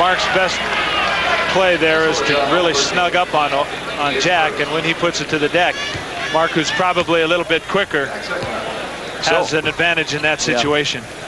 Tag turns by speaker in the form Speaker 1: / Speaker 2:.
Speaker 1: Mark's best play there is to really snug up on Jack, and when he puts it to the deck, Mark, who's probably a little bit quicker, has an advantage in that situation.
Speaker 2: Yeah.